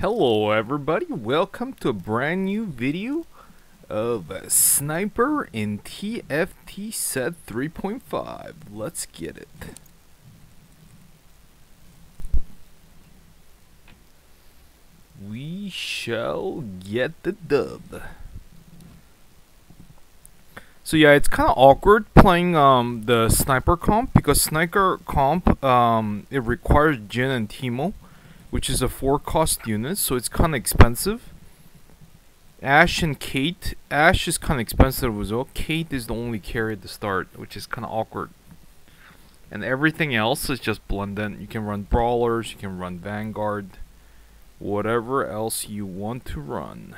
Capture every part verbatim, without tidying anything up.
Hello everybody, welcome to a brand new video of a Sniper in T F T set three point five. Let's get it. We shall get the dub. So yeah, it's kind of awkward playing um the Sniper comp because Sniper comp um it requires Jhin and Teemo, which is a four cost unit, so it's kind of expensive. Ashe and Kate. Ashe is kind of expensive as well. Kate is the only carry at the start, which is kind of awkward. And everything else is just blended. You can run Brawlers, you can run Vanguard, whatever else you want to run.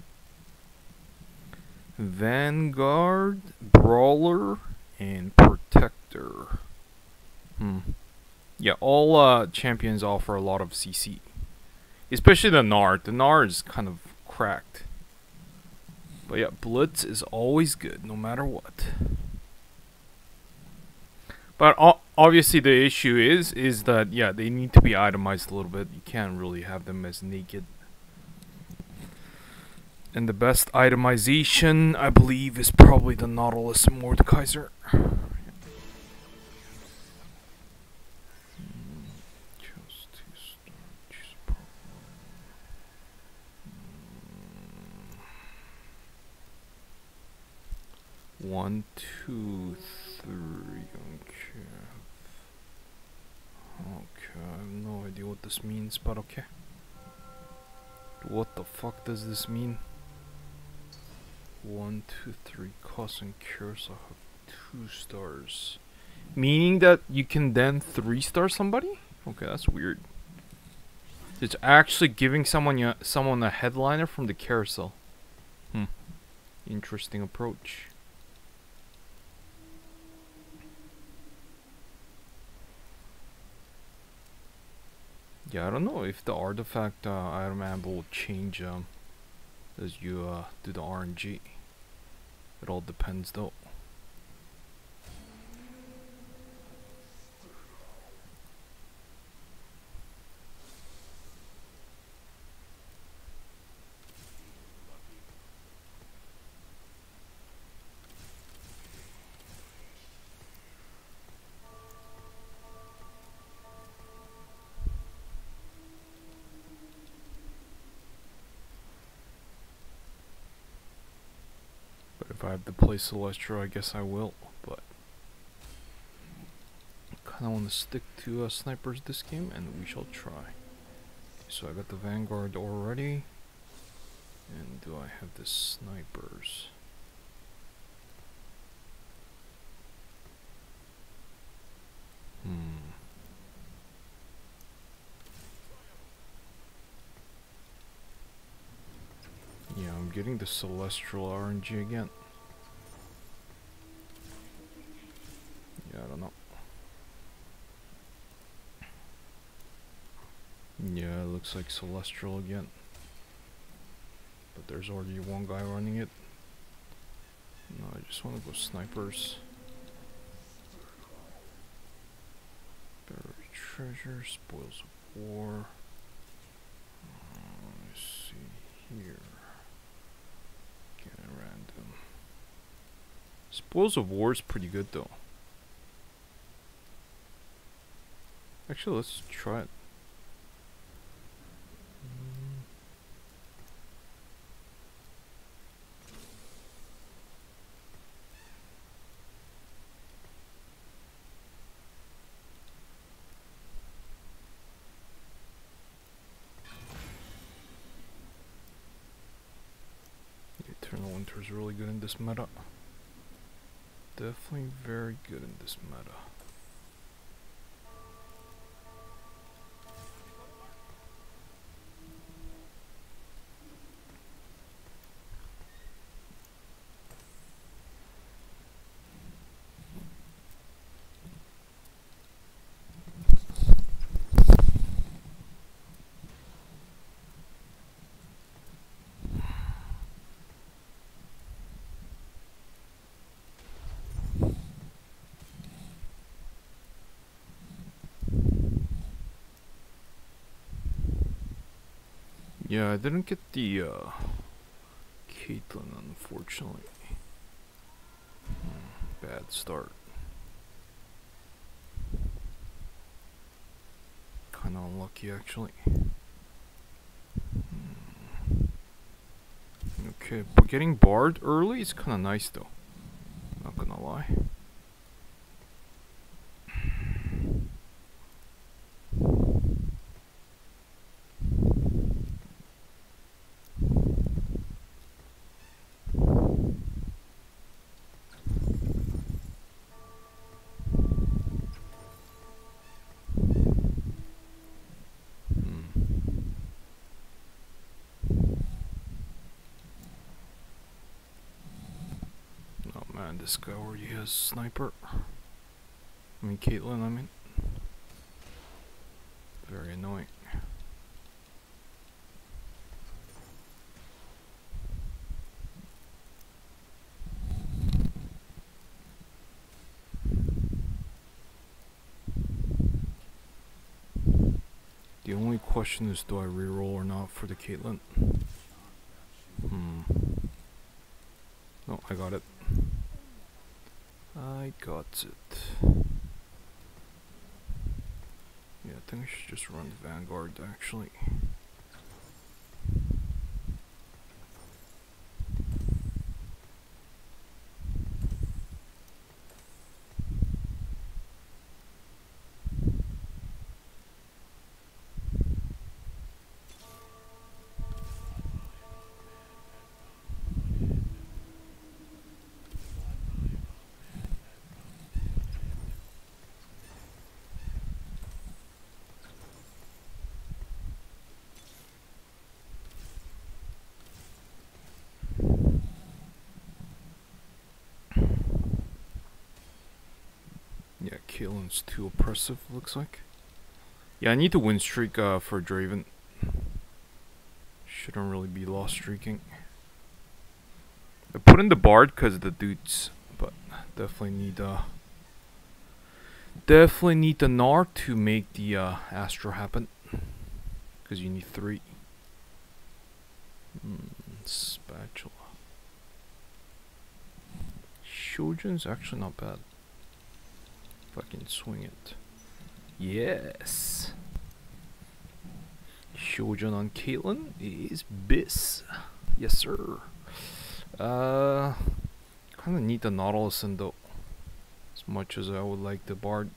Vanguard, Brawler, and Protector. Hmm. Yeah, all uh, champions offer a lot of C C. Especially the Gnar. The Gnar is kind of cracked. But yeah, Blitz is always good, no matter what. But uh, obviously the issue is, is that, yeah, they need to be itemized a little bit. You can't really have them as naked. And the best itemization, I believe, is probably the Nautilus and Mordekaiser. One, two, three, okay. Okay, I have no idea what this means, but okay. What the fuck does this mean? One, two, three, cost and cures. I have two stars. Meaning that you can then three star somebody? Okay, that's weird. It's actually giving someone a, someone a headliner from the carousel. Hmm. Interesting approach. Yeah, I don't know if the artifact uh, item ammo will change um, as you uh, do the R N G. It all depends though. If I have to play Celestial, I guess I will, but I kinda wanna stick to uh, snipers this game, and we shall try. So I got the Vanguard already, and do I have the snipers? Hmm. Yeah, I'm getting the Celestial R N G again. Yeah, I don't know. Yeah, it looks like Celestial again. But there's already one guy running it. No, I just want to go snipers. Buried treasure, spoils of war. Uh, let's see here. Get a random. Spoils of war is pretty good though. Actually, let's try it. Eternal Winter is really good in this meta. Definitely very good in this meta. Yeah, I didn't get the uh, Caitlyn, unfortunately. Hmm, bad start. Kinda unlucky, actually. Hmm. Okay, but getting barred early is kinda nice, though. Not gonna lie. Man, this guy already has sniper. I mean, Caitlyn, I mean. Very annoying. The only question is, do I reroll or not for the Caitlyn? Hmm. No, I got it. I got it. Yeah, I think I should just run the Vanguard, actually. Yeah, Caitlyn's too oppressive, looks like. Yeah, I need to win streak uh, for Draven. Shouldn't really be lost streaking. I put in the Bard because of the dudes, but definitely need uh definitely need the Gnar to make the uh, Astro happen. Because you need three. Mm, spatula. Shojin's actually not bad. If I can swing it. Yes. Shojin on Caitlyn is bis. Yes, sir. Uh, kind of need the Nautilus in though. As much as I would like the Bard.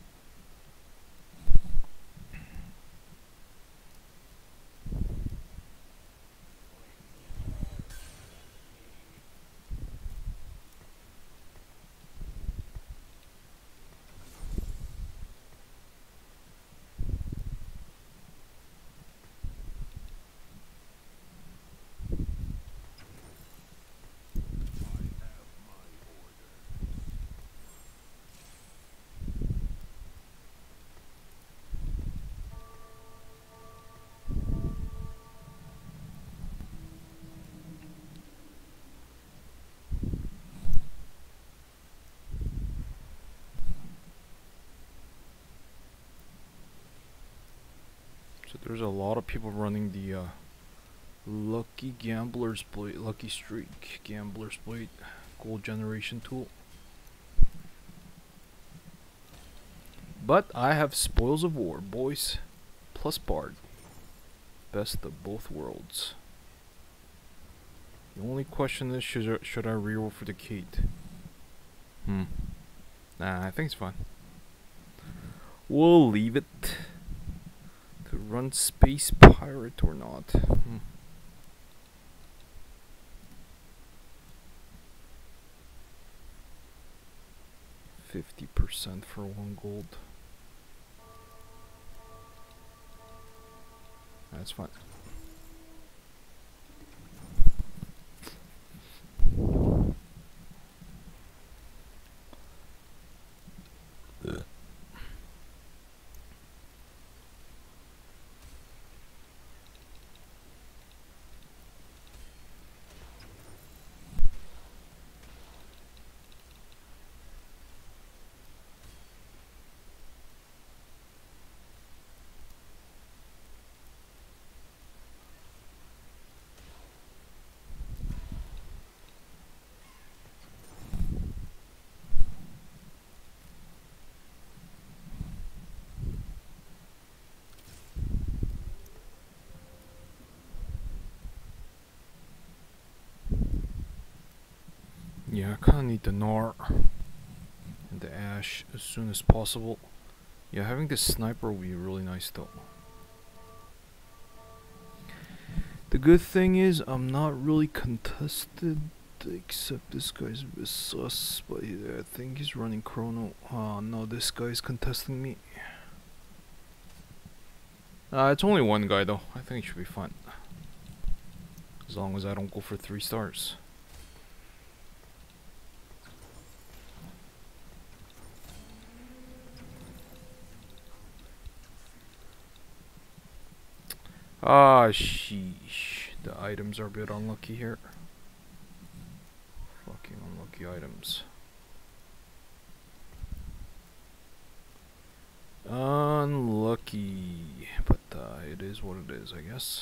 So there's a lot of people running the uh, Lucky Gambler's Blade, Lucky Streak Gambler's Blade gold generation tool. But I have Spoils of War, boys, plus Bard. Best of both worlds. The only question is, should I, should I reroll for the Kate? Hmm. Nah, I think it's fine. We'll leave it. To run Space Pirate or not. Hmm. Fifty percent for one gold. That's fine. Yeah, I kinda need the Gnar and the Ash as soon as possible. Yeah, having this sniper would be really nice though. The good thing is I'm not really contested, except this guy's a bit sus, but I think he's running chrono. Oh no, this guy's contesting me. Uh, it's only one guy though. I think it should be fun. As long as I don't go for three stars. Ah, sheesh. The items are a bit unlucky here. Fucking unlucky items. Unlucky. But uh, it is what it is, I guess.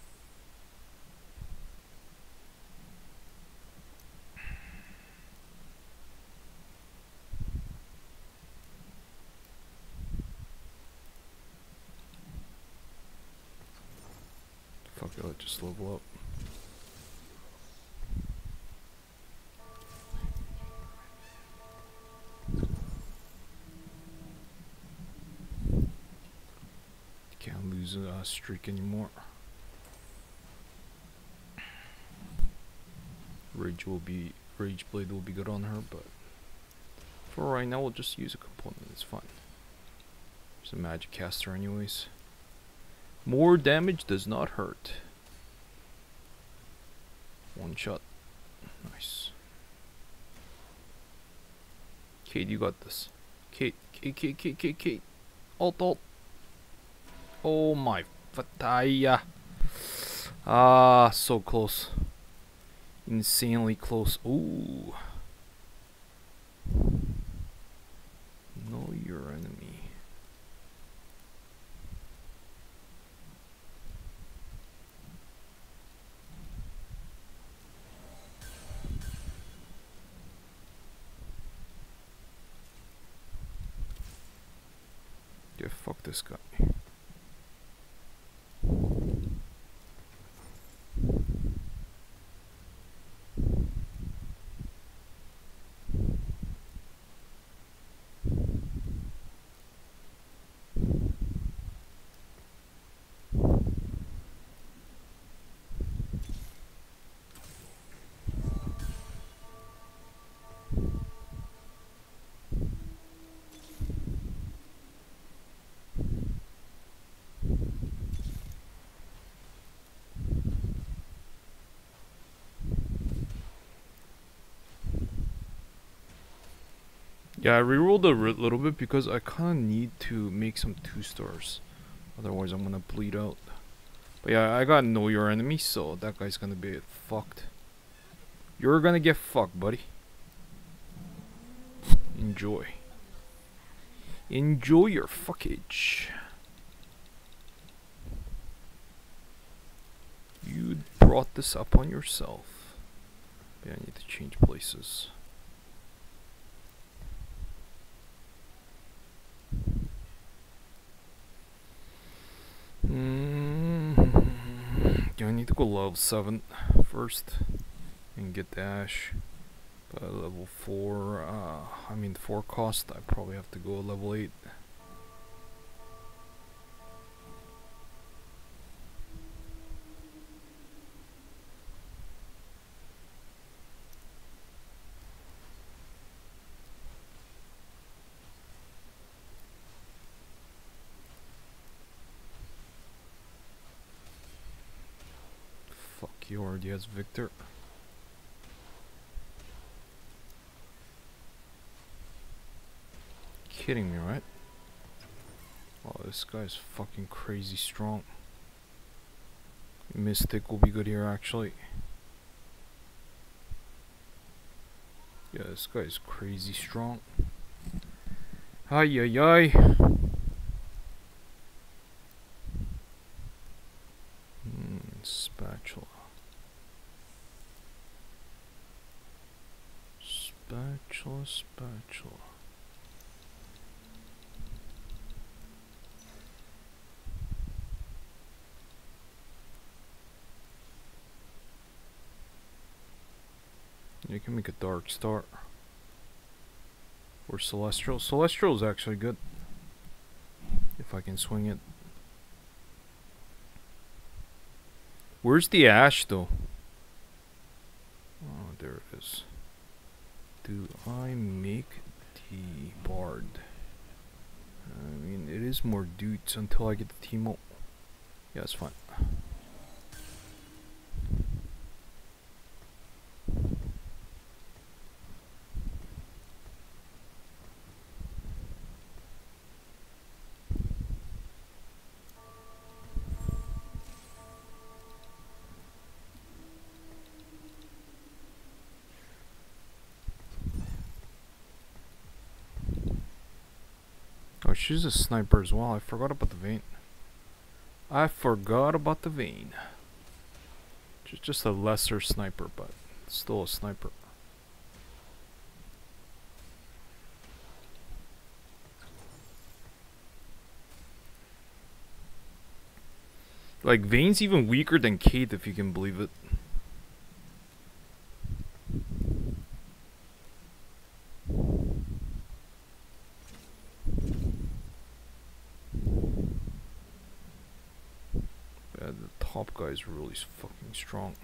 Fuck it, let's just level up. Can't lose a uh, streak anymore. Rage will be Rage Blade will be good on her, but for right now we'll just use a component. It's fine. It's a magic caster anyways. More damage does not hurt. One shot. Nice. Kate, you got this. Kate, Kate, Kate, Kate, Kate, Kate. Alt, alt. Oh my fataya. Ah, so close. Insanely close. Ooh. Know your enemy. Yeah, fuck this guy. Yeah, I rerolled a little bit because I kind of need to make some two stars. Otherwise, I'm gonna bleed out. But yeah, I got know your enemy, so that guy's gonna be fucked. You're gonna get fucked, buddy. Enjoy. Enjoy your fuckage. You brought this up on yourself. Yeah, I need to change places. Mm-hmm. Yeah, I need to go level seven first and get the Ash. But level four, uh, I mean four cost, I probably have to go level eight. Fuck, he already has Victor. Kidding me, right? Oh, this guy's fucking crazy strong. Mystic will be good here, actually. Yeah, this guy's crazy strong. Ay ay ay. Hmm, spatula. Spatula, spatula. You can make a Dark Star. Or Celestial. Celestial is actually good. If I can swing it. Where's the Ash though? Oh, there it is. Do I make the Bard? I mean, it is more dudes until I get the Teemo. Yeah, it's fine. Oh, she's a sniper as well. I forgot about the Vayne. I forgot about the Vayne. Just, just a lesser sniper, but still a sniper. Like, Vayne's even weaker than Kate, if you can believe it. Yeah, the top guy is really fucking strong.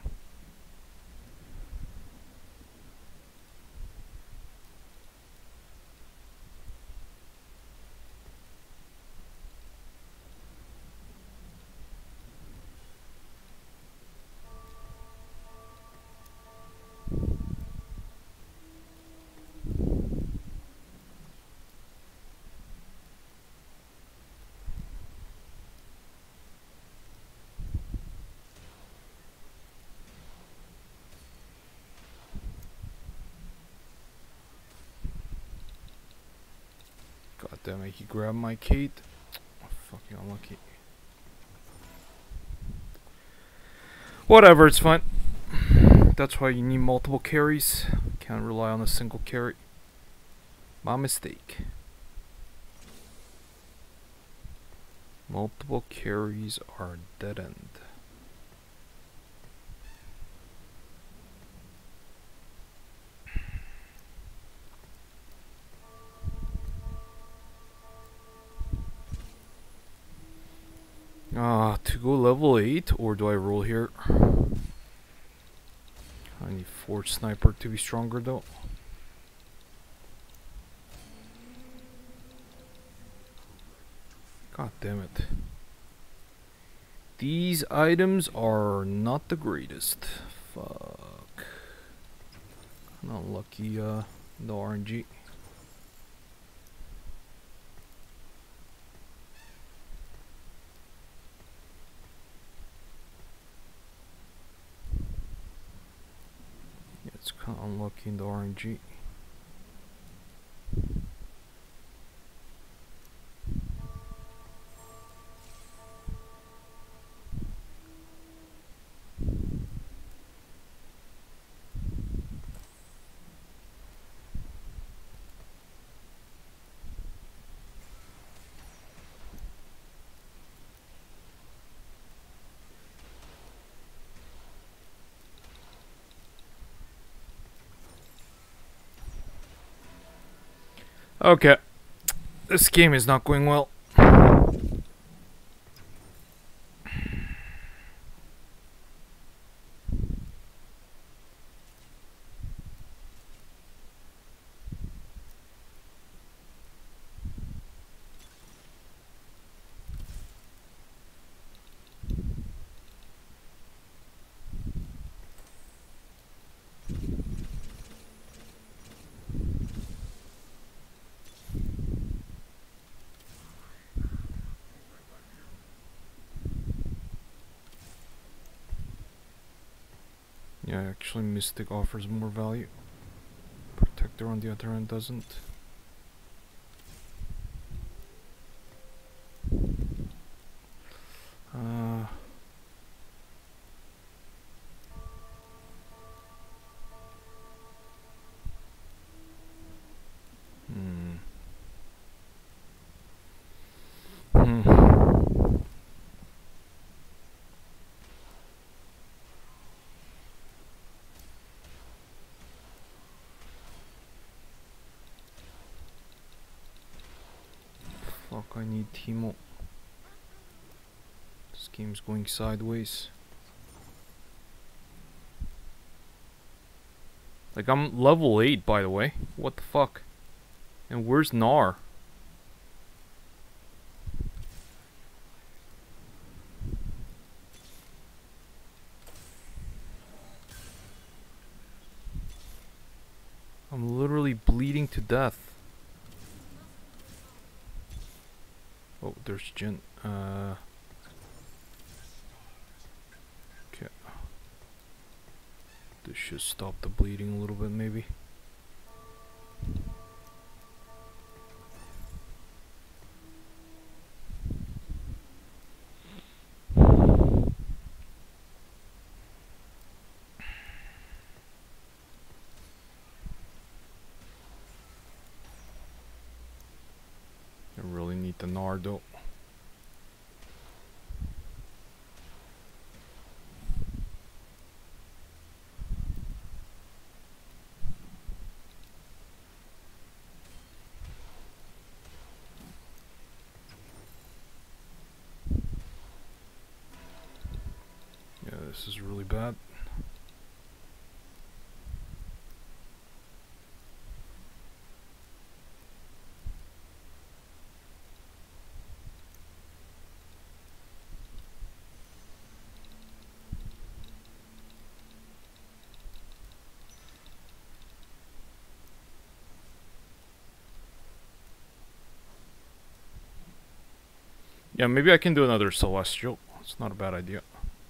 God damn it, he grabbed my Kate. Oh, fucking unlucky. Whatever, it's fine. That's why you need multiple carries. Can't rely on a single carry. My mistake. Multiple carries are dead end. Ah, to go level eight, or do I roll here? I need Forge Sniper to be stronger though. God damn it. These items are not the greatest. Fuck. Not lucky, uh, the R N G. It's kind of unlucky in the R N G. Okay, this game is not going well. Yeah, actually Mystic offers more value. Protector on the other end doesn't. Uh, hmm. Hmm. Fuck, I need Teemo. This game's going sideways. Like, I'm level eight, by the way. What the fuck? And where's Gnar? I'm literally bleeding to death. Oh, there's Jhin. Uh... Okay. This should stop the bleeding a little bit, maybe. I really need the Gnar though. Yeah, this is really bad. Yeah, maybe I can do another Celestial. It's not a bad idea.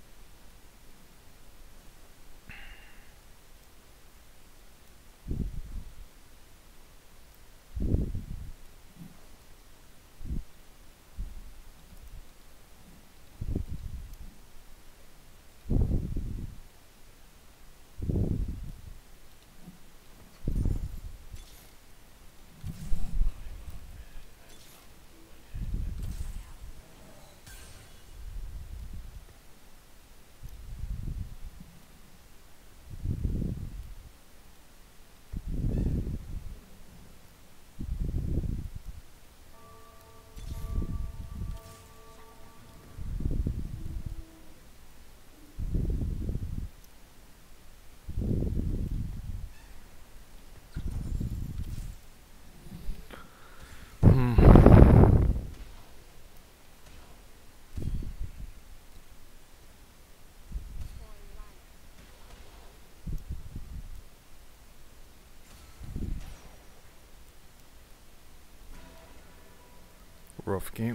Rough game.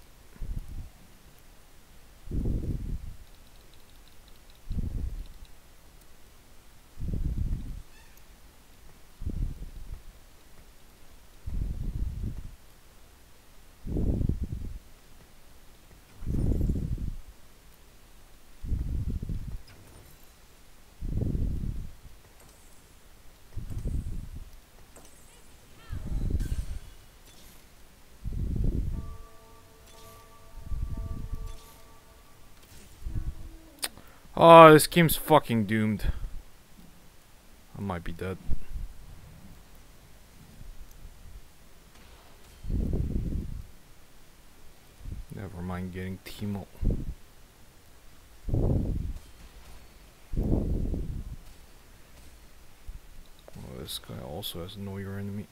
Oh, this game's fucking doomed. I might be dead. Never mind getting Teemo. Oh, this guy also has Know Your Enemy.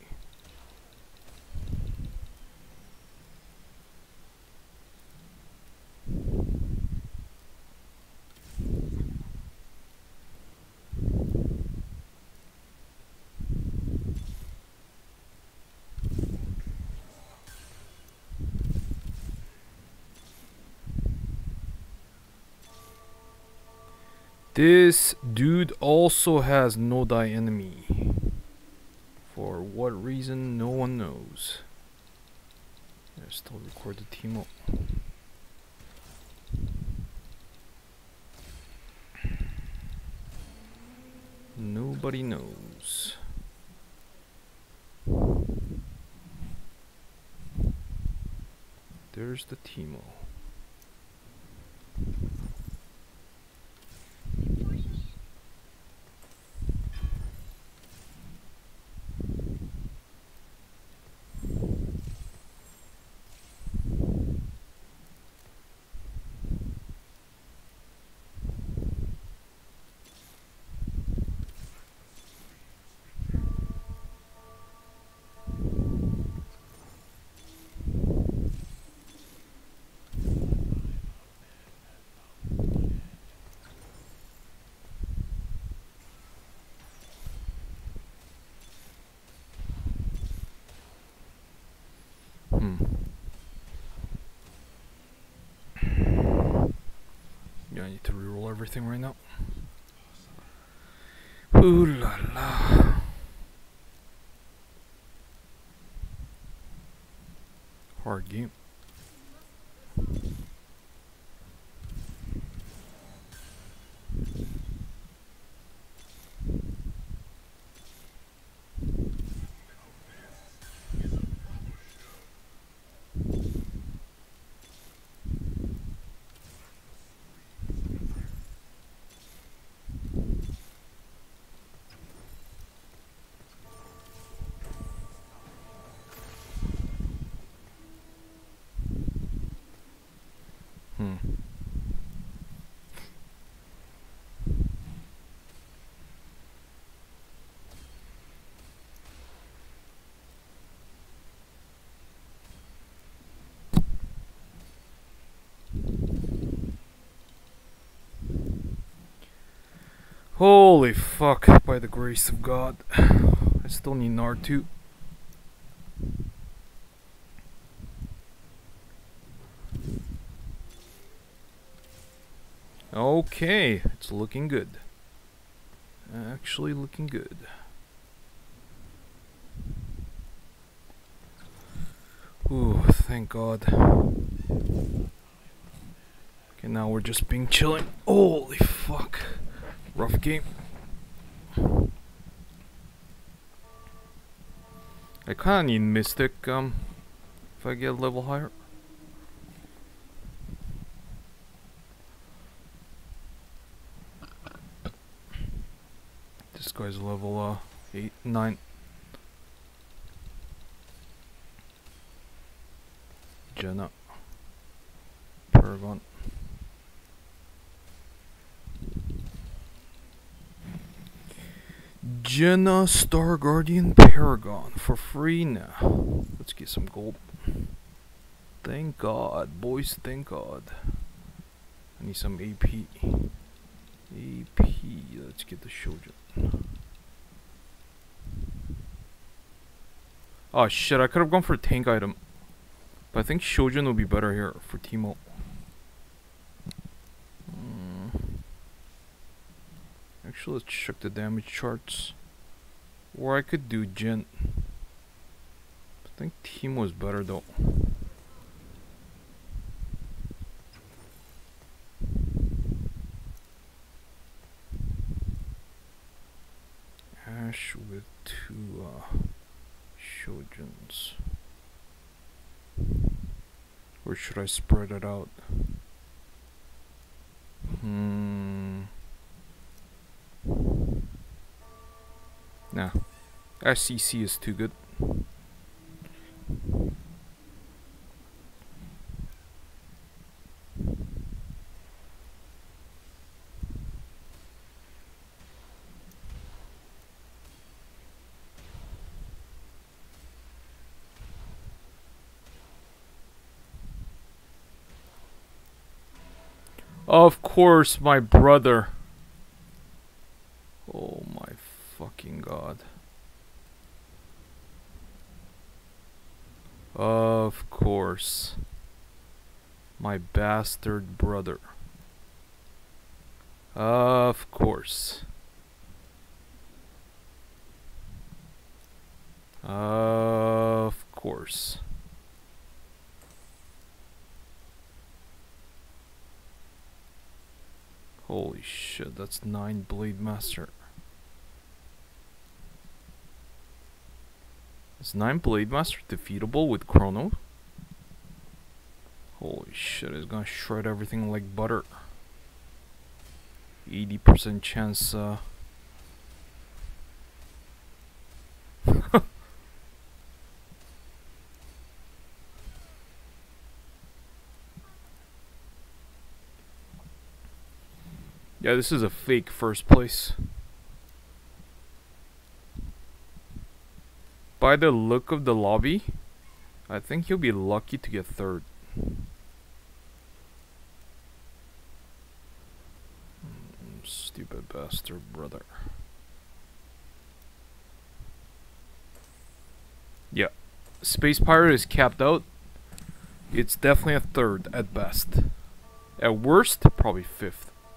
This dude also has No Die Enemy. For what reason, no one knows. I still record the Teemo. Nobody knows. There's the Teemo. need to reroll everything right now. Ooh la la. Hard game. Hmm. Holy fuck, by the grace of God. I still need N two. Okay, it's looking good. Actually looking good. Ooh, thank God. Okay, now we're just being chilling. Holy fuck. Rough game. I kinda need Mystic, um, if I get a level higher. This guy's level, uh, eight, nine. Jenna. Paragon. Jenna Star Guardian Paragon for free now. Let's get some gold. Thank God, boys, thank God. I need some A P. A P, let's get the Shojin. Oh shit, I could have gone for a tank item. But I think Shojin will be better here for Teemo. Actually, let's check the damage charts. Or I could do Jhin. I think Teemo is better though. Ashe with two uh, Shojins. Or should I spread it out? Hmm. Nah. S C C is too good. Of course, my brother. Oh my fucking God. Of course. My bastard brother. Of course. Of course. Holy shit, that's nine Blade Master. Is nine Blade Master defeatable with Chrono? Holy shit, it's gonna shred everything like butter. eighty percent chance, uh... yeah, this is a fake first place. By the look of the lobby, I think he'll be lucky to get third. Stupid bastard brother. Yeah, Space Pirate is capped out. It's definitely a third at best. At worst, probably fifth.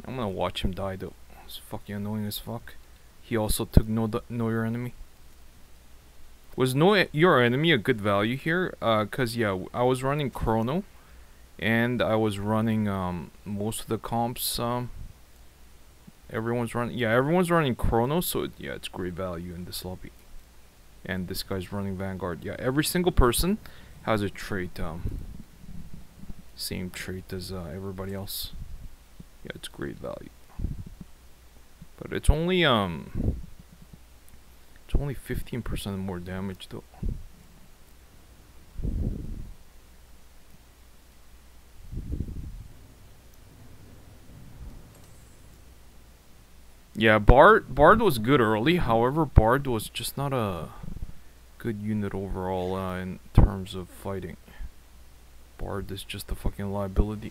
I'm gonna watch him die though. It's fucking annoying as fuck. He also took know, know your enemy. Was know your enemy a good value here? Uh, cause yeah, I was running Chrono, and I was running um most of the comps. Um, everyone's running. Yeah, everyone's running Chrono, so it, yeah, it's great value in this lobby. And this guy's running Vanguard. Yeah, every single person has a trait. Um, same trait as uh, everybody else. Yeah, it's great value. But it's only um. It's only fifteen percent more damage though. Yeah, Bard Bard was good early. However, Bard was just not a good unit overall uh, in terms of fighting. Bard is just a fucking liability.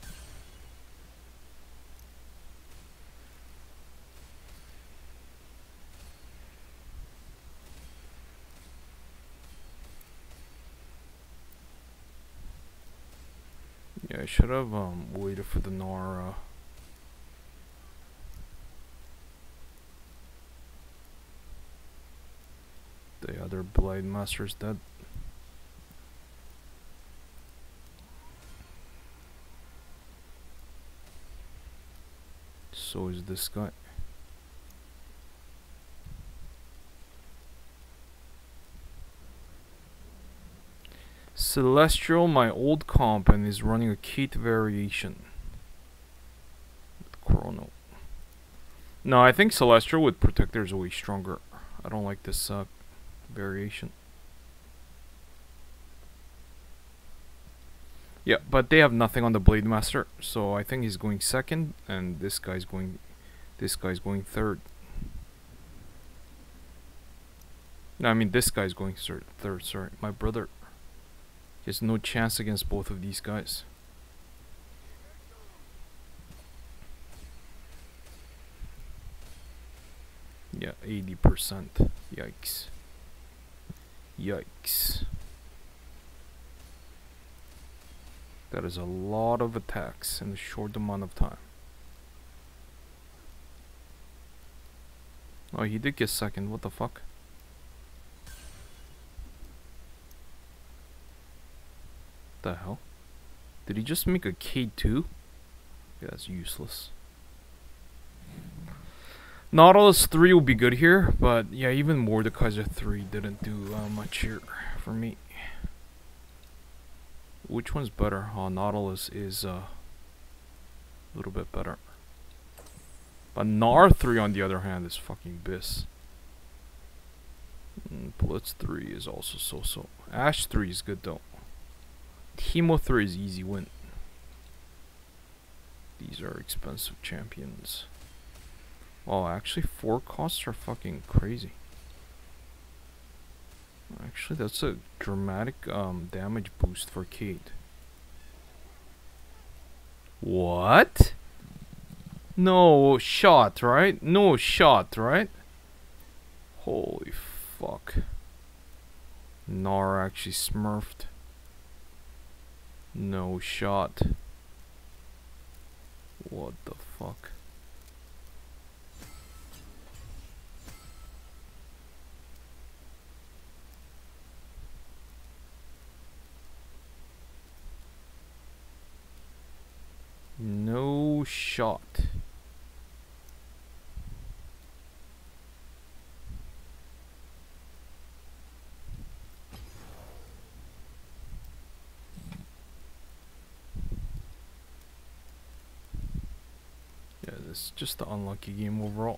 Yeah, I should have um waited for the Nara. The other Blade Master's dead. So is this guy. Celestial, my old comp, and is running a Kate variation with Chrono. No, I think Celestial with Protector is way stronger. I don't like this uh, variation. Yeah, but they have nothing on the Blade Master, so I think he's going second, and this guy's going, this guy's going third. No, I mean this guy's going third. Third, sorry, my brother. He has no chance against both of these guys. Yeah, eighty percent. Yikes. Yikes. That is a lot of attacks in a short amount of time. Oh, he did get second. What the fuck? The hell? Did he just make a K two? Yeah, that's useless. Nautilus three will be good here, but yeah, even Mordekaiser three didn't do uh, much here for me. Which one's better? Oh, Nautilus is uh, a little bit better. But Gnar three on the other hand is fucking bis. Mm, Blitz three is also so-so. Ashe three is good though. Teemo three is easy win. These are expensive champions. Oh, actually four costs are fucking crazy. Actually, that's a dramatic um, damage boost for Kate. What? No shot, right? No shot, right? Holy fuck. Gnar actually smurfed. No shot. What the fuck? No shot. Yeah, this is just the unlucky game overall.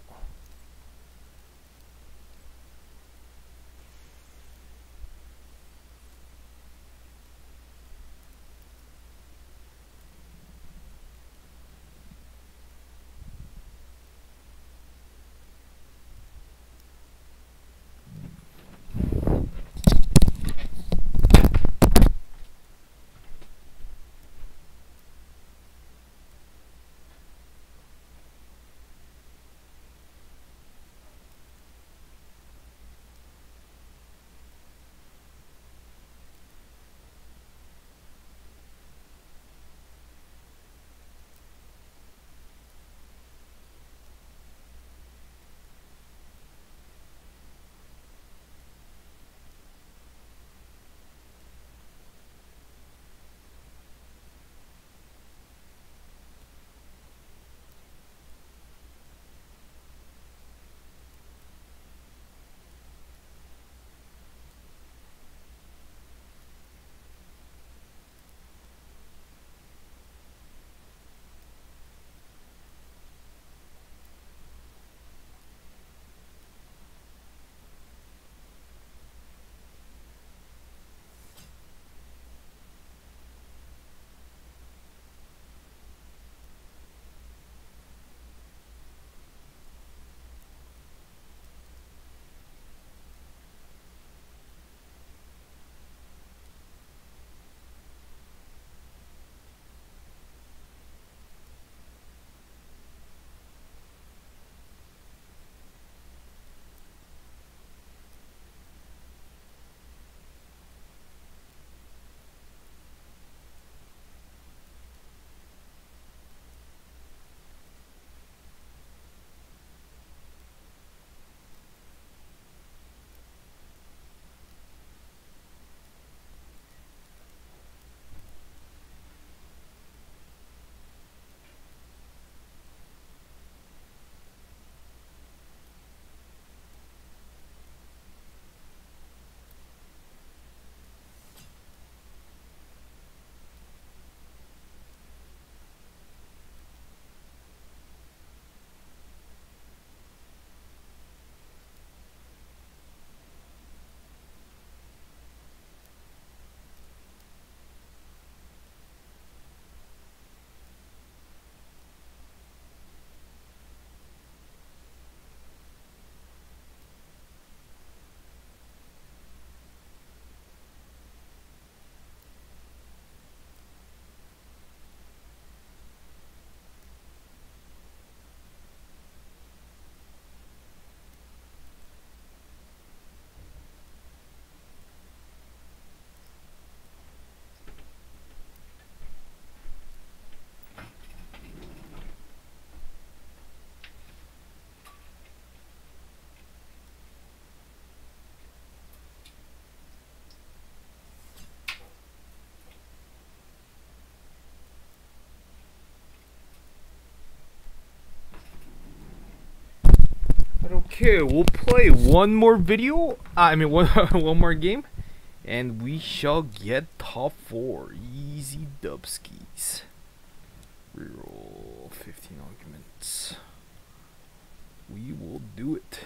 Okay, we'll play one more video. Uh, I mean, one one more game, and we shall get top four. Easy dubskis. Reroll fifteen arguments. We will do it.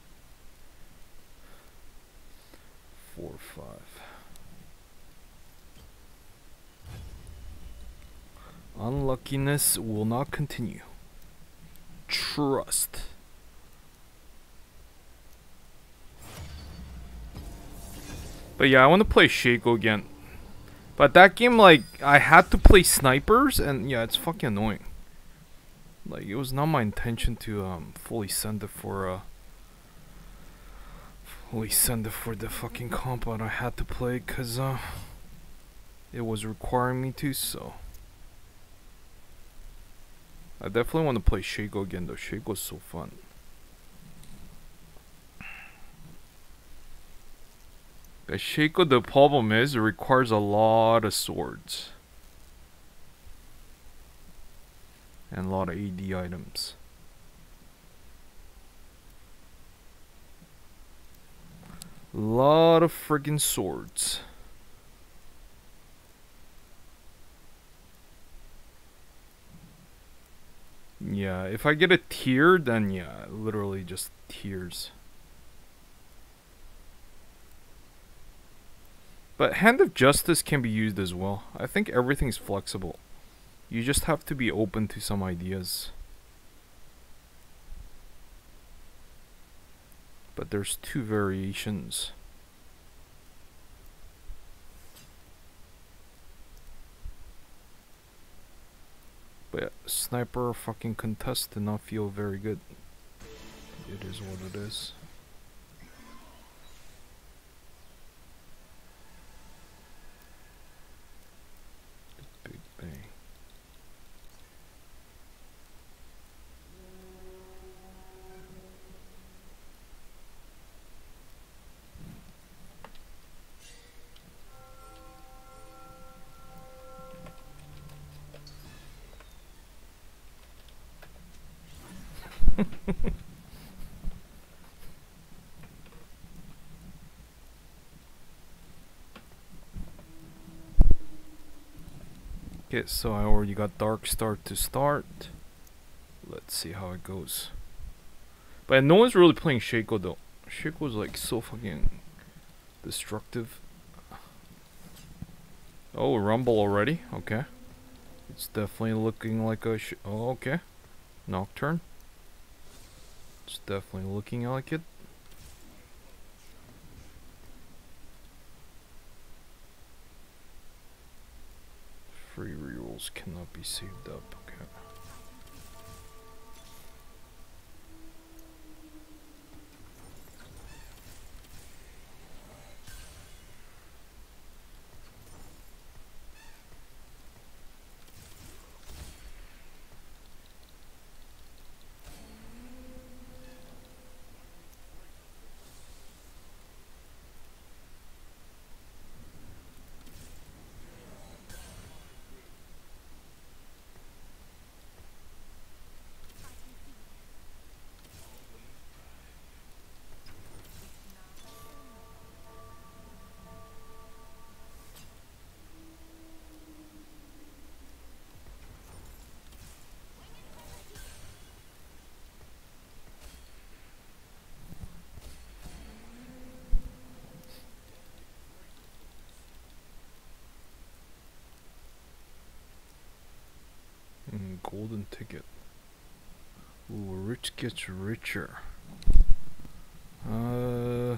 Four, five. Unluckiness will not continue. Trust. But yeah, I want to play Shaco again. But that game, like, I had to play snipers, and yeah, it's fucking annoying. Like, it was not my intention to um fully send it for uh fully send it for the fucking comp, but I had to play because uh it was requiring me to. So I definitely want to play Shaco again, though. Shaco's so fun. But Shaco, the problem is it requires a lot of swords and a lot of A D items. A lot of friggin' swords. Yeah, if I get a tier, then yeah, literally just tiers. But Hand of Justice can be used as well. I think everything's flexible. You just have to be open to some ideas. But there's two variations. But yeah, sniper fucking contest did not feel very good. It is what it is. Big bang. Okay, so I already got Dark Start to start. Let's see how it goes. But no one's really playing Shaco though. Shaco's like so fucking destructive. Oh, Rumble already? Okay. It's definitely looking like a sh oh, okay. Nocturne. It's definitely looking like it. Free rerolls cannot be saved up. Okay. Mm, golden ticket. Ooh, rich gets richer. Uh.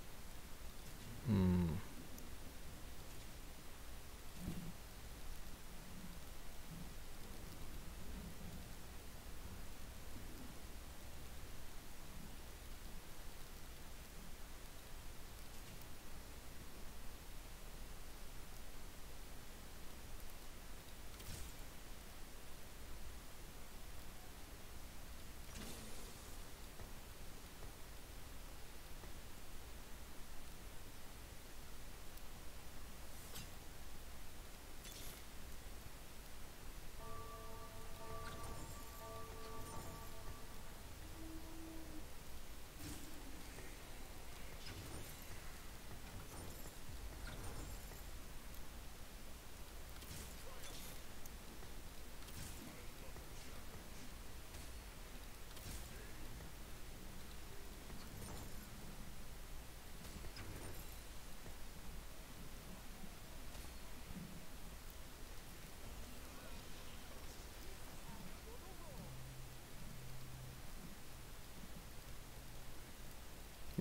Hmm.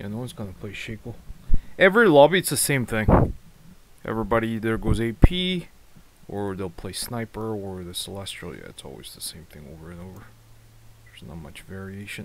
Yeah, no one's gonna play Shaco. Every lobby, it's the same thing. Everybody either goes A P, or they'll play Sniper, or the Celestial. Yeah, it's always the same thing over and over. There's not much variation.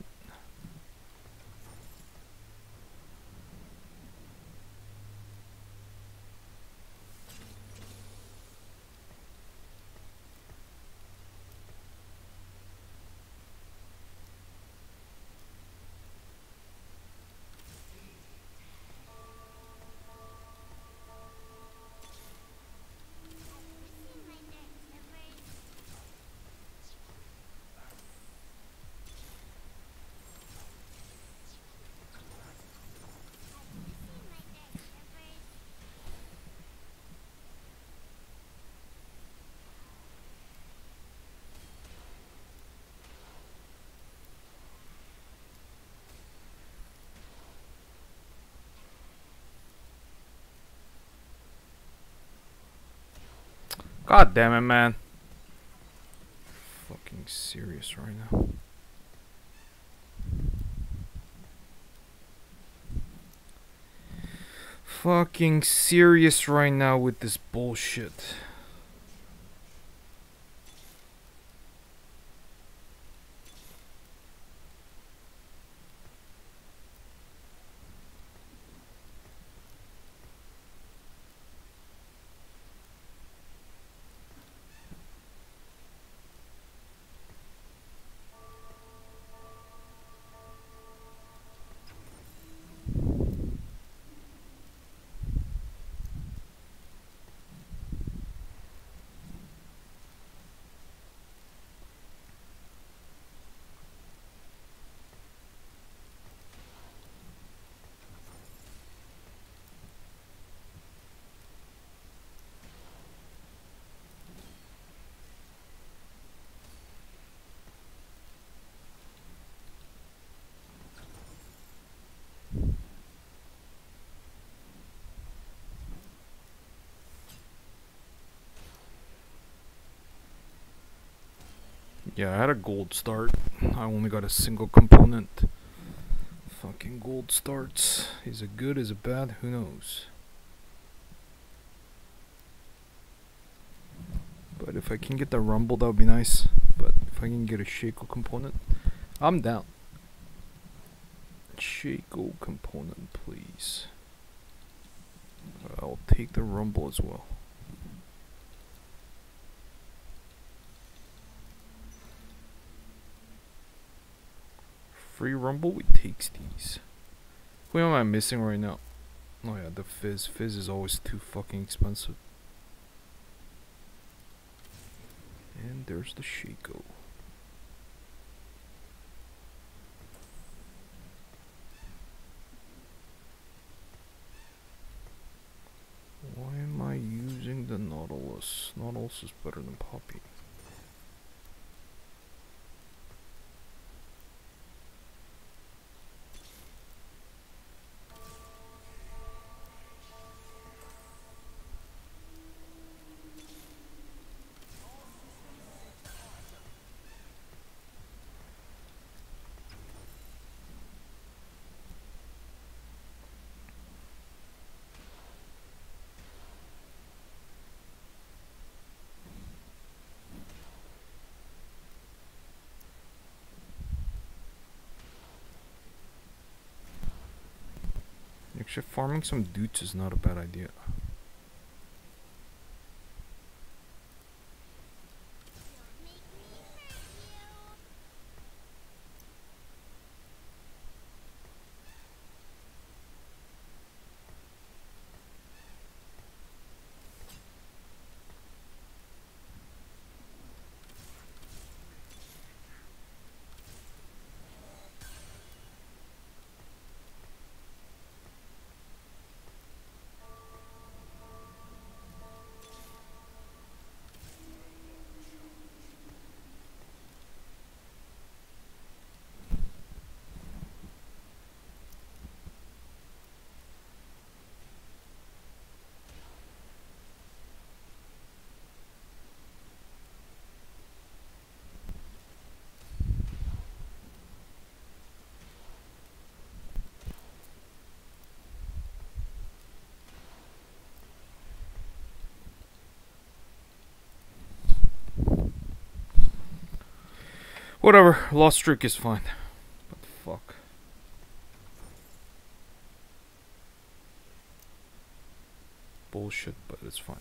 God damn it, man. Fucking serious right now. Fucking serious right now with this bullshit. Yeah, I had a gold start. I only got a single component. Fucking gold starts. Is it good? Is it bad? Who knows? But if I can get the rumble, that would be nice. But if I can get a Shaco component, I'm down. Shaco component, please. I'll take the rumble as well. Free rumble with takes these. Who am I missing right now? Oh yeah, the fizz. Fizz is always too fucking expensive. And there's the Shaco. Why am I using the Nautilus? Nautilus is better than Poppy. Actually, farming some dudes is not a bad idea. Whatever, lost streak is fine. What the fuck? Bullshit, but it's fine.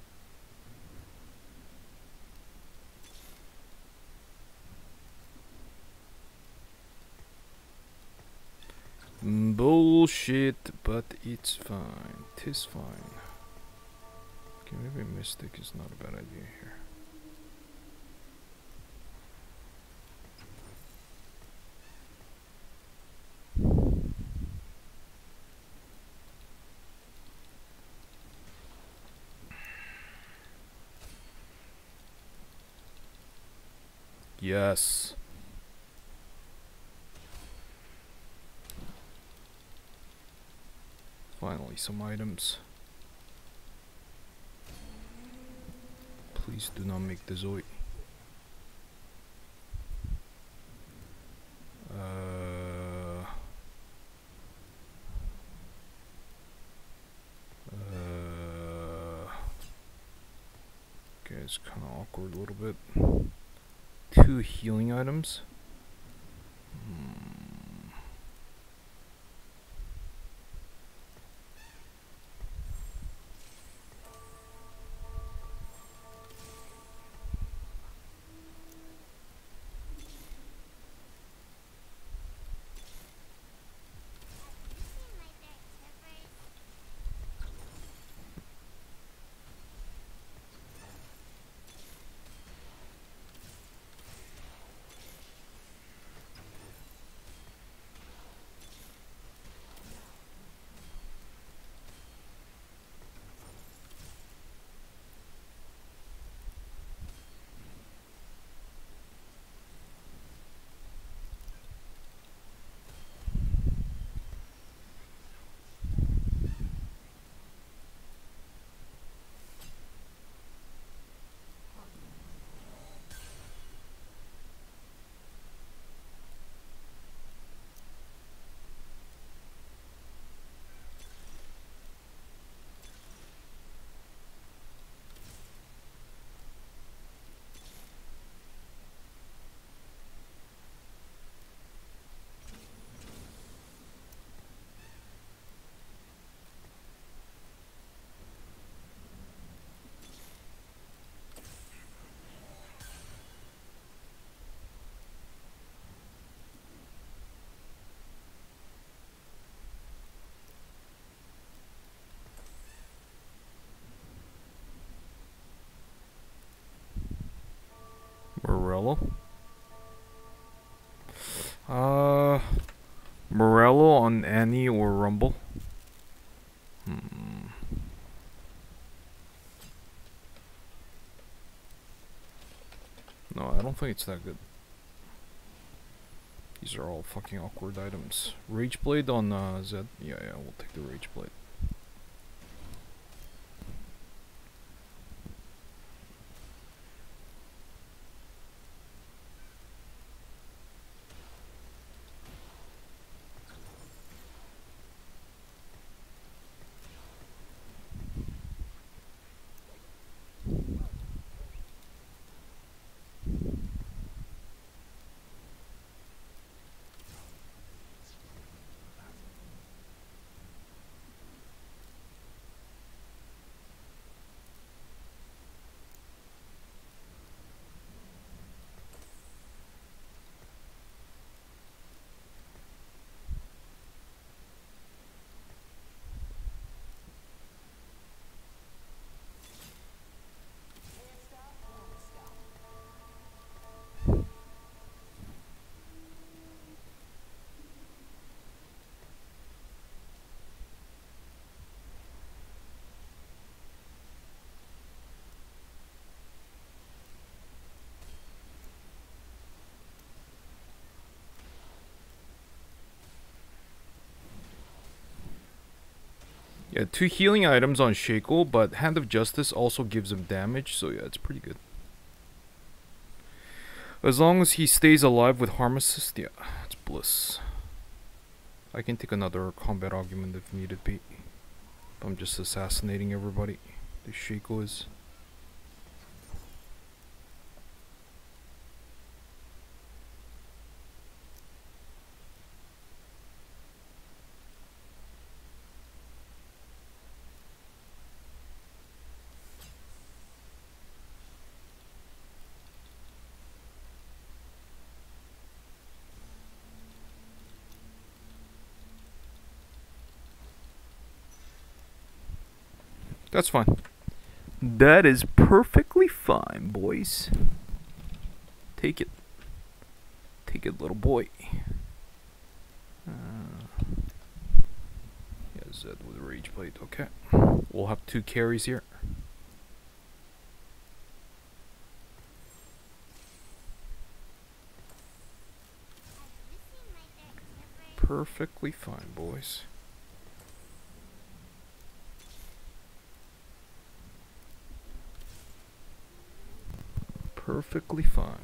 Bullshit, but it's fine. Tis fine. Okay, maybe Mystic is not a bad idea here. Yes. Finally, some items. Please do not make the Zoe. Uh, uh, okay, it's kind of awkward a little bit. Two healing items. Hmm. Morello? Uh, Morello on Annie or Rumble? Hmm. No, I don't think it's that good. These are all fucking awkward items. Rageblade on uh, Zed? Yeah, yeah, we'll take the Rageblade. Yeah, two healing items on Shaco, but Hand of Justice also gives him damage, so yeah, it's pretty good. As long as he stays alive with Harm Assist, yeah, it's bliss. I can take another combat argument if needed be. I'm just assassinating everybody. The Shaco is. That's fine. That is perfectly fine, boys. Take it. Take it, little boy. Uh, yeah, Zed with Rage Blade. Okay. We'll have two carries here. Perfectly fine, boys. Perfectly fine.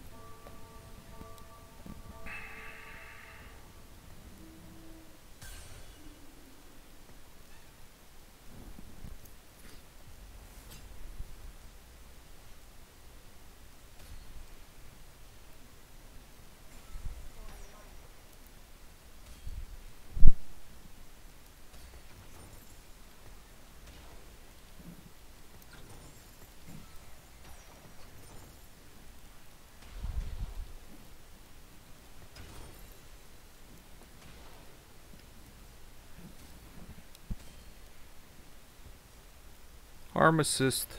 Arm assist.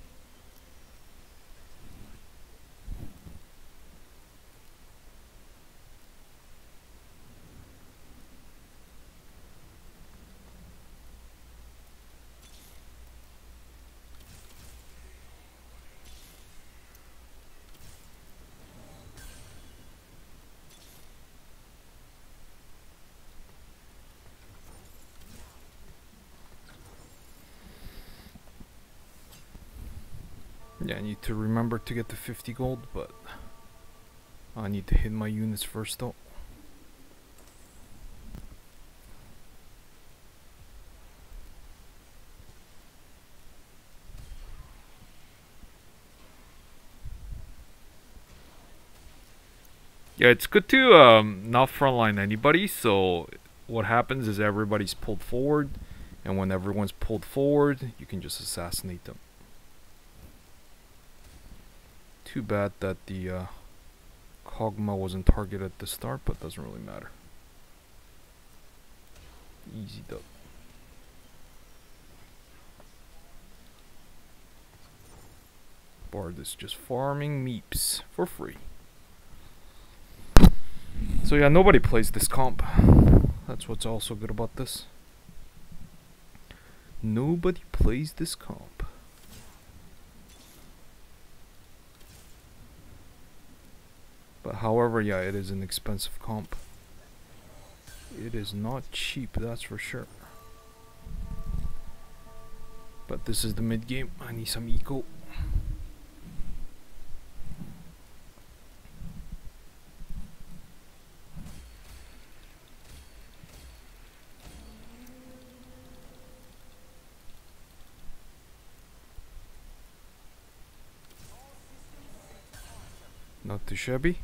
Yeah, I need to remember to get the fifty gold, but I need to hit my units first though. Yeah, it's good to um, not frontline anybody, so what happens is everybody's pulled forward, and when everyone's pulled forward, you can just assassinate them. Too bad that the uh, Kog'Maw wasn't targeted at the start, but doesn't really matter. Easy dub. Bard is just farming meeps for free. So yeah, nobody plays this comp. That's what's also good about this. Nobody plays this comp. But however, yeah, it is an expensive comp. It is not cheap, that's for sure. But this is the mid game. I need some eco. Not too shabby.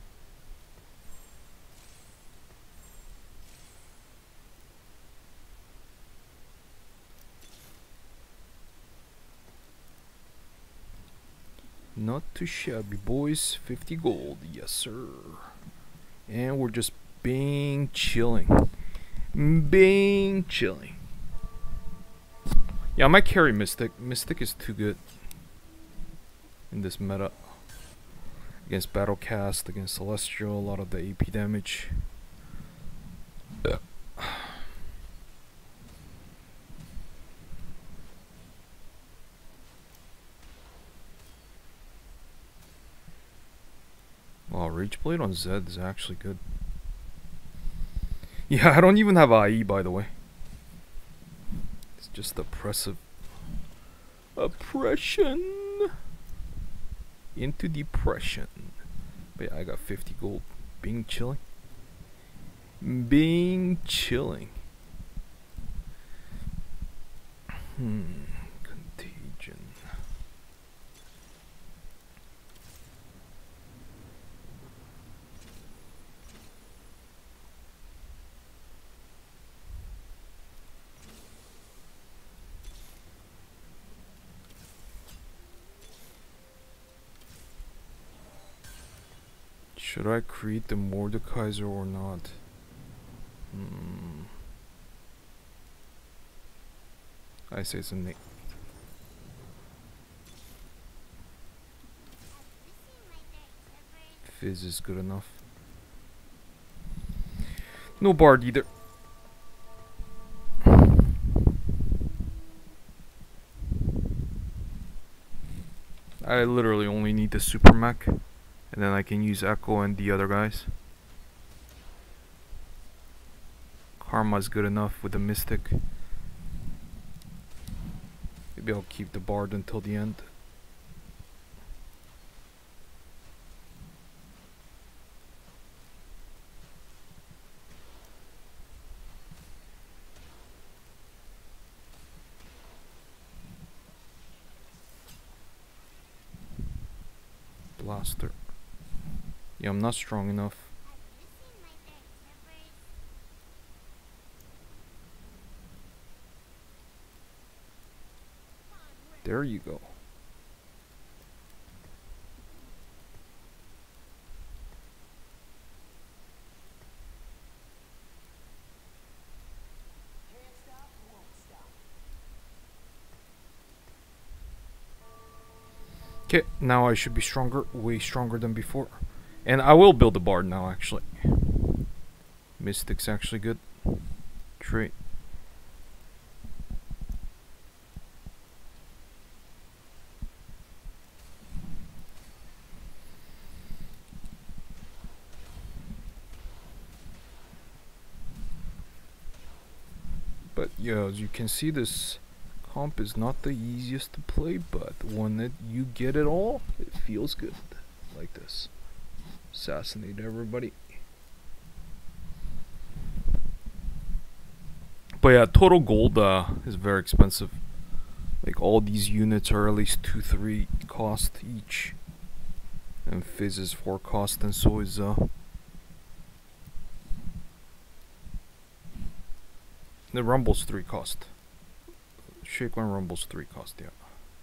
Not too shabby, boys. fifty gold, yes sir. And we're just being chilling. Being chilling. Yeah, I might carry Mystic. Mystic is too good in this meta. Against Battlecast, against Celestial, a lot of the A P damage. Yeah. Wow, Rage Blade on Zed is actually good. Yeah, I don't even have I E, by the way. It's just oppressive. Oppression into depression. But yeah, I got fifty gold. Being chilling. Being chilling. Hmm. Contagion. Should I create the Mordekaiser or not? Hmm. I say it's a name. Fizz is good enough. No Bard either. I literally only need the super mech, and then I can use Echo and the other guys. Karma's good enough with the Mystic. Maybe I'll keep the Bard until the end. Blaster. Yeah, I'm not strong enough. There you go. Okay, now I should be stronger, way stronger than before. And I will build a Bard now, actually. Mystic's actually good. Trait. But yeah, as you can see, this comp is not the easiest to play, but when it, you get it all, it feels good. Like this. Assassinate everybody. But yeah, total gold uh, is very expensive. Like all these units are at least two, three cost each. And Fizz is four cost, and so is uh the Rumble's three cost. Shakeland Rumble's three cost, yeah.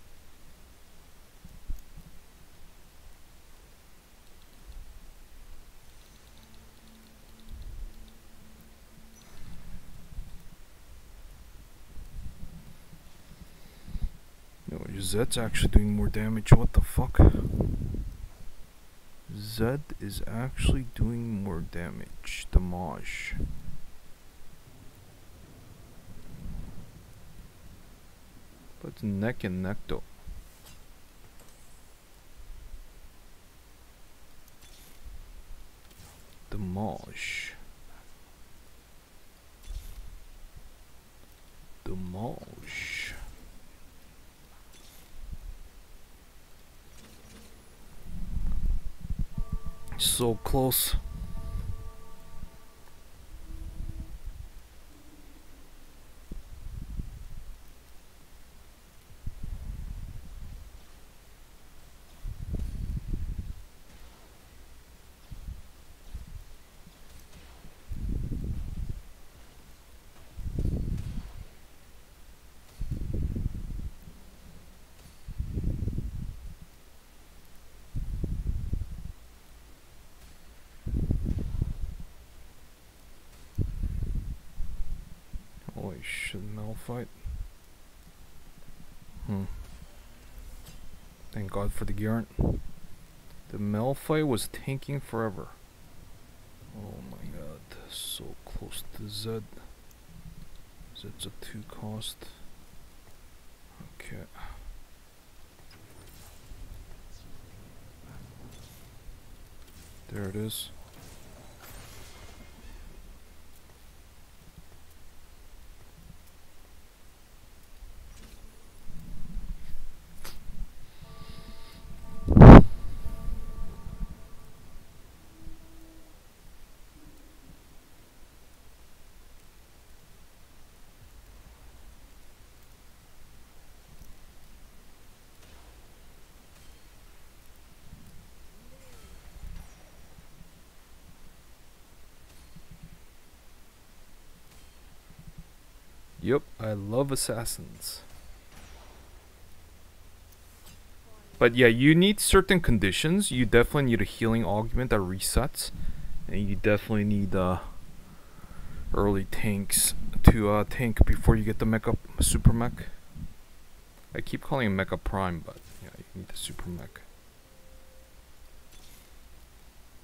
No, Zed's actually doing more damage. What the fuck? Zed is actually doing more damage. Damage. But it's neck and neck though. Damage. Damage. So close. Holy shit, Malphite. Hmm. Thank God for the Garant. The Malphite was tanking forever. Oh my god, so close to Zed. Zed's a two cost. Okay. There it is. Yep, I love assassins. But yeah, you need certain conditions. You definitely need a healing augment that resets. And you definitely need uh, early tanks to uh, tank before you get the mecha super mech. I keep calling him Mecha Prime, but yeah, you need the super mech.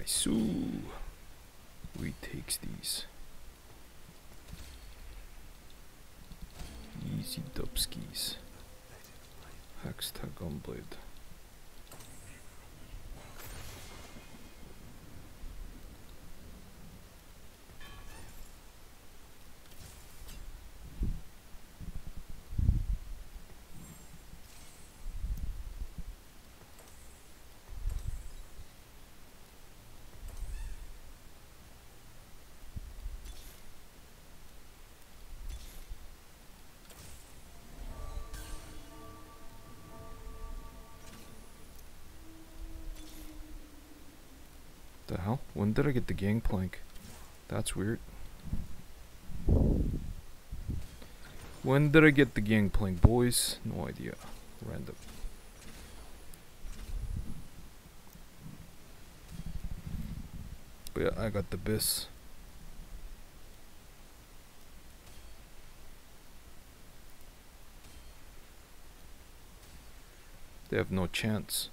Nice. Ooh. We takes these. Easy dubskis. Hextech Gunblade. The hell? When did I get the gangplank? That's weird. When did I get the gangplank, boys? No idea. Random. But yeah, I got the bis. They have no chance.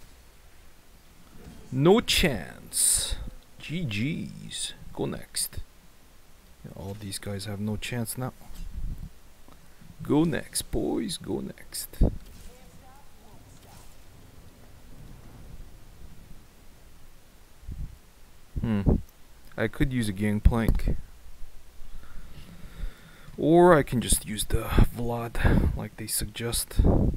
No chance. G G's. Go next. Yeah, all these guys have no chance now. Go next, boys. Go next. Hmm. I could use a gangplank. Or I can just use the Vlad like they suggest.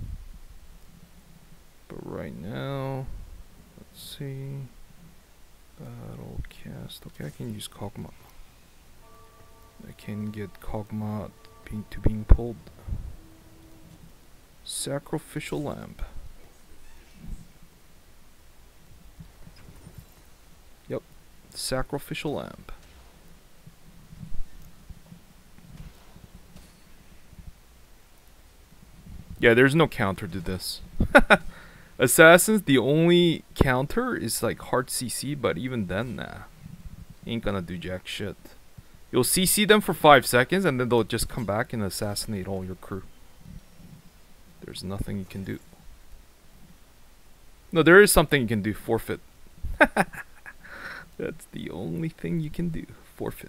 But right now, let's see. Battle cast. Okay, I can use Kog'Maw. I can get Kog'Maw being to being pulled. Sacrificial lamp. Yep, sacrificial lamp. Yeah, there's no counter to this. Assassins, the only counter is like hard C C, but even then, nah. Ain't gonna do jack shit. You'll C C them for five seconds and then they'll just come back and assassinate all your crew. There's nothing you can do. No, there is something you can do. Forfeit. That's the only thing you can do. Forfeit.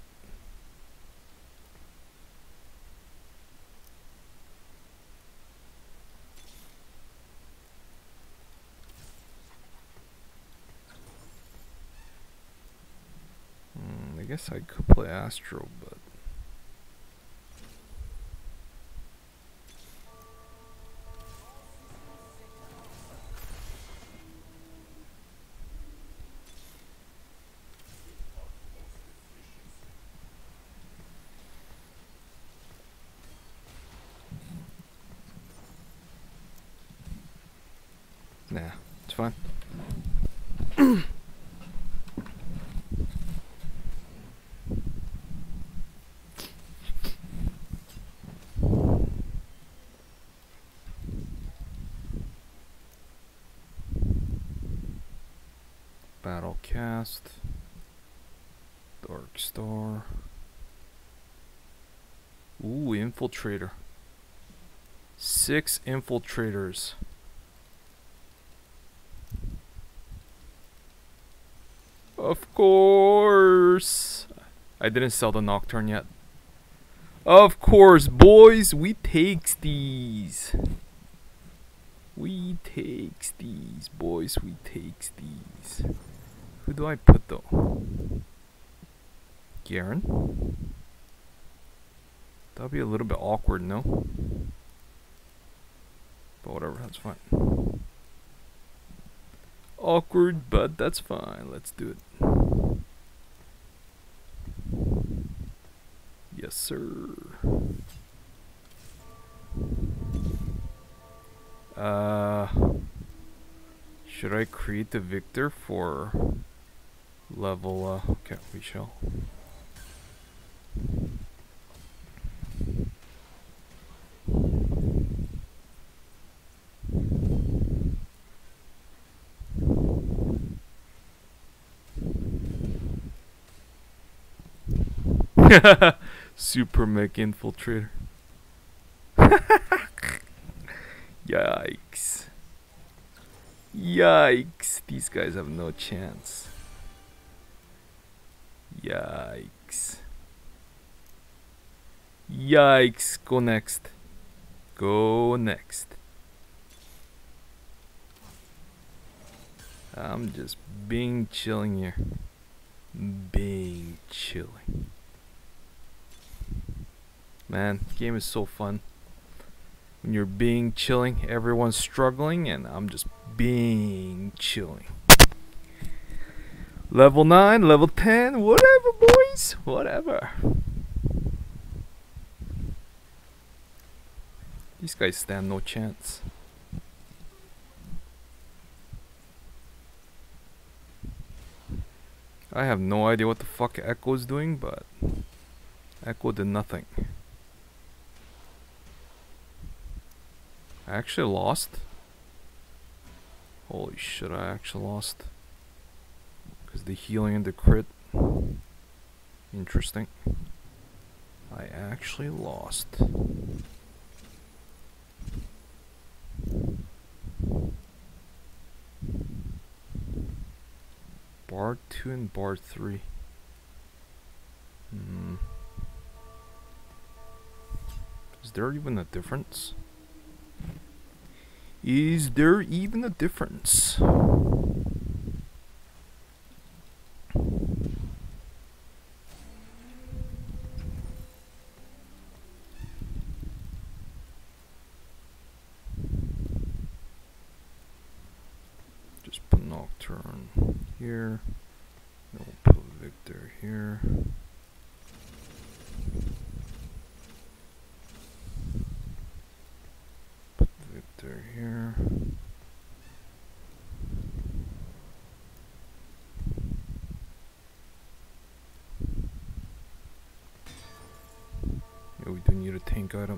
Hmm, I guess I could play Astro, but... Nah, it's fine. Battle cast. Dark Star. Ooh, infiltrator. Six infiltrators. Of course. I didn't sell the Nocturne yet. Of course, boys, we takes these. We takes these, boys. We takes these. Who do I put though? Garen? That'll be a little bit awkward, no? But whatever, that's fine. Awkward, but that's fine. Let's do it. Yes, sir. Uh, should I create the Victor for level? Uh, okay, we shall. Super mech infiltrator. Yikes. Yikes. Go next. Go next. I'm just being chilling here. Being chilling. Man, game is so fun. When you're being chilling, everyone's struggling, and I'm just being chilling. Level nine, level ten, whatever, boys. Whatever. These guys stand no chance. I have no idea what the fuck Echo is doing, but Echo did nothing. I actually lost. Holy shit, I actually lost. Because the healing and the crit. Interesting. I actually lost. Bar two and bar three. Hmm. Is there even a difference? Is there even a difference? Just put Nocturne here. We'll put Victor here. Put Victor here. Yeah, we do need a tank item.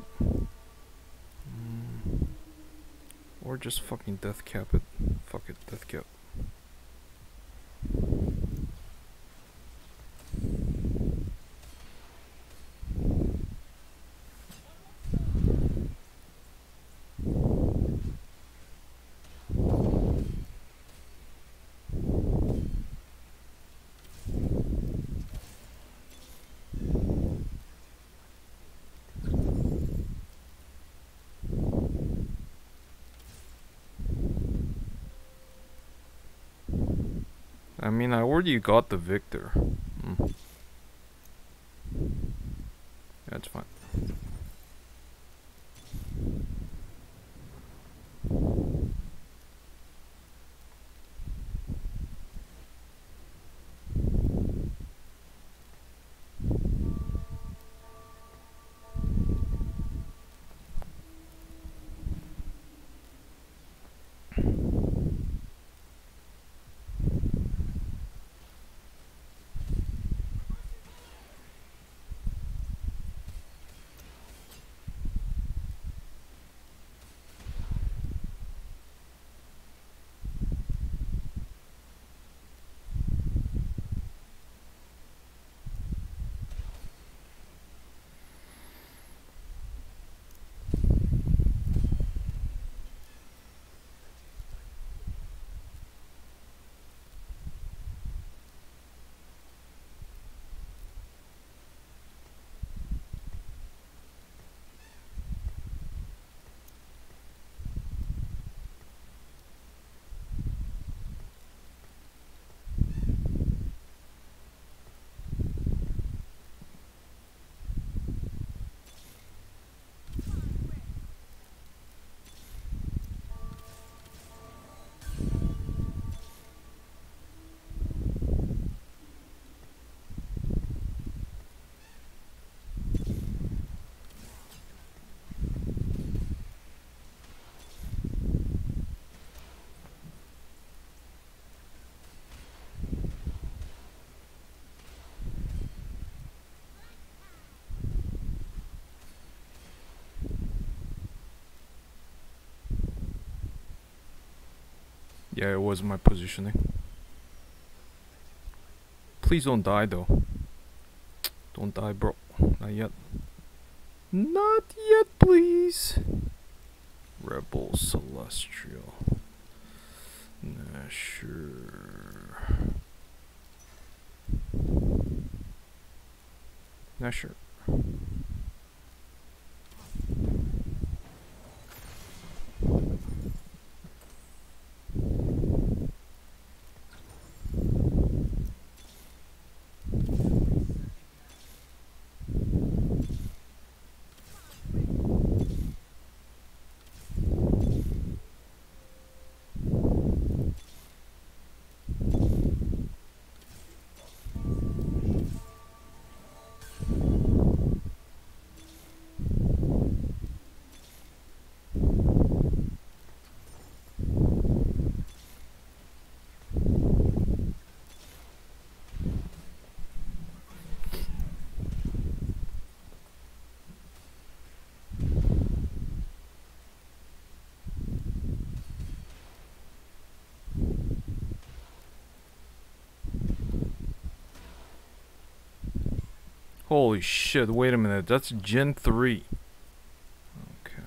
Mm. Or just fucking death cap it. Fuck it, death cap. I mean, I already got the Victor. Mm. That's fine. Yeah, it was my positioning. Please don't die though. Don't die, bro. Not yet. Not yet, please. Rebel Celestial. Nah, sure. Not sure. Holy shit, wait a minute, that's Gen three. Okay.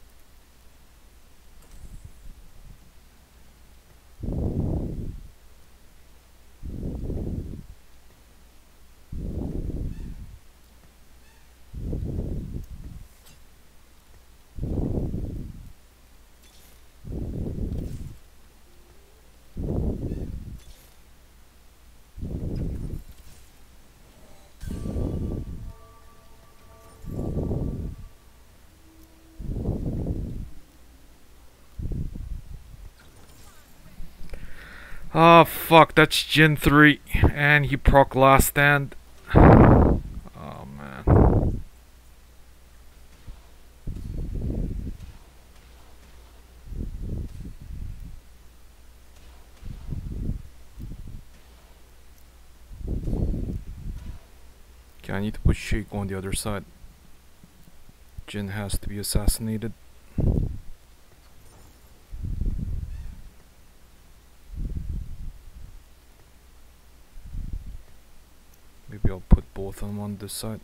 Oh fuck, that's Gen three. And he proc last stand. Oh man. Okay, I need to put Shake on the other side. Jin has to be assassinated. Maybe I'll put both of them on this side.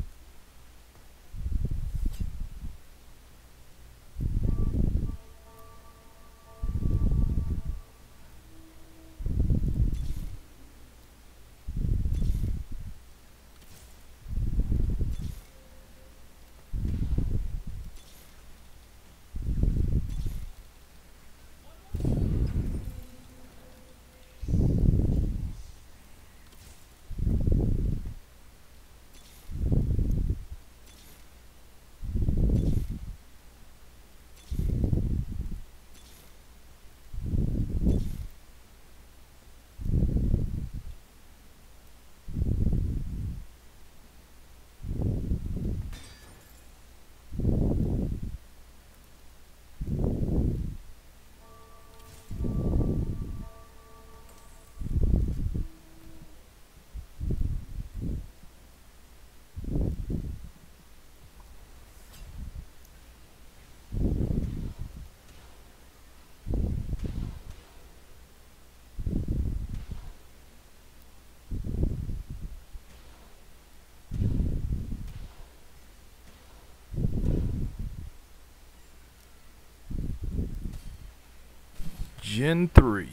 Gen three.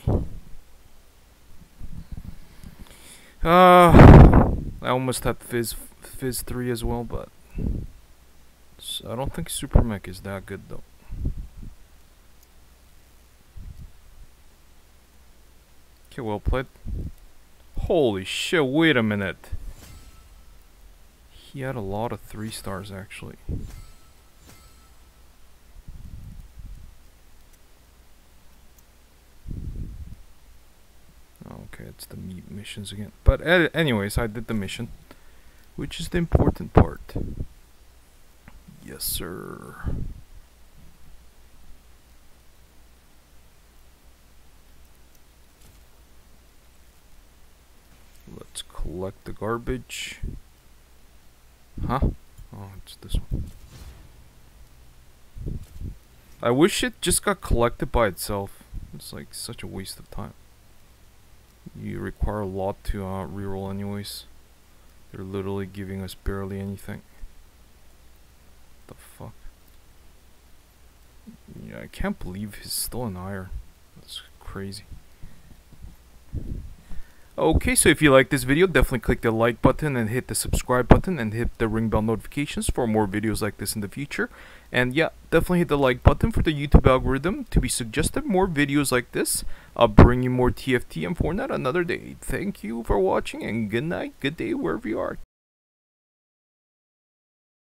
Uh, I almost had Fizz, Fizz three as well, but so I don't think Super Mech is that good though. Okay, well played. Holy shit, wait a minute. He had a lot of three stars actually. Okay, it's the meat missions again. But uh, anyways, I did the mission, which is the important part. Yes, sir. Let's collect the garbage. Huh? Oh, it's this one. I wish it just got collected by itself. It's like such a waste of time. You require a lot to uh, reroll anyways. They're literally giving us barely anything. The fuck? Yeah, I can't believe he's still an iron. That's crazy. Okay, so if you like this video, definitely click the like button and hit the subscribe button and hit the ring bell notifications for more videos like this in the future. And yeah, definitely hit the like button for the YouTube algorithm to be suggested more videos like this. I'll bring you more T F T and Fortnite another day. Thank you for watching and good night, good day wherever you are.